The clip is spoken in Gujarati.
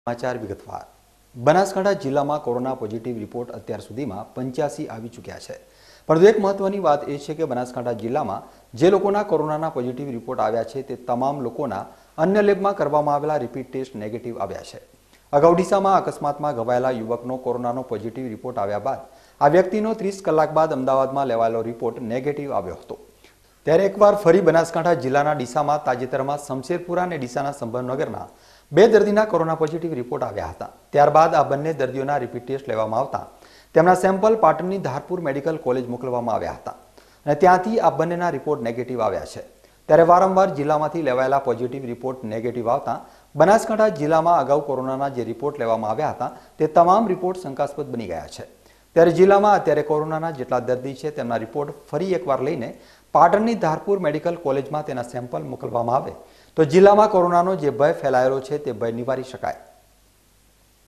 समाचार विगतवार बनासकांठा जिला में कोरोना पॉजिटिव रिपोर्ट अत्यार सुधी में 85 આવી ચૂક્યા છે। પરંતુ એક મહત્વની વાત એ છે કે બનાસકાંઠા જિલ્લામાં જે લોકોના કોરોનાના પોઝિટિવ રિપોર્ટ આવ્યા છે તે તમામ લોકોના અન્ય લેબમાં કરવામાં આવેલા રિપીટ ટેસ્ટ નેગેટિવ આવ્યા છે। અગાઉ ડીસામાં અકસ્માતમાં ઘવાયેલા યુવકનો કોરોનાનો પોઝિટિવ રિપોર્ટ આવ્યા બાદ આ વ્યક્તિનો 30 કલાક બાદ અમદાવાદમાં લેવાયેલો રિપોર્ટ નેગેટિવ આવ્યો હતો। ત્યારે એકવાર ફરી બનાસકાંઠા જિલ્લાના ડીસામાં તાજેતરમાં શમશેરપુરા અને ડીસાના સંભવનગરના બે દર્દીના કોરોના પોઝિટિવ રિપોર્ટ આવ્યા હતા। ત્યારબાદ આ બંને દર્દીઓના રિપીટ ટેસ્ટ લેવામાં આવતા તેમના સેમ્પલ પાટણની ધારપુર મેડિકલ કોલેજ મોકલવામાં આવ્યા હતા અને ત્યાંથી આ બંનેના રિપોર્ટ નેગેટિવ આવ્યા છે। ત્યારે વારંવાર જિલ્લામાંથી લેવાયેલા પોઝિટિવ રિપોર્ટ નેગેટિવ આવતા બનાસકાંઠા જિલ્લામાં અગાઉ કોરોનાના જે રિપોર્ટ લેવામાં આવ્યા હતા તે તમામ રિપોર્ટ શંકાસ્પદ બની ગયા છે। ત્યારે જિલ્લામાં અત્યારે કોરોનાના જેટલા દર્દી છે તેમના રિપોર્ટ ફરી એકવાર લઈને પાટણની ધારપુર મેડિકલ કોલેજમાં તેના સેમ્પલ મોકલવામાં આવે તો જિલ્લામાં કોરોનાનો જે ભય ફેલાયેલો છે તે ભય નિવારી શકાય।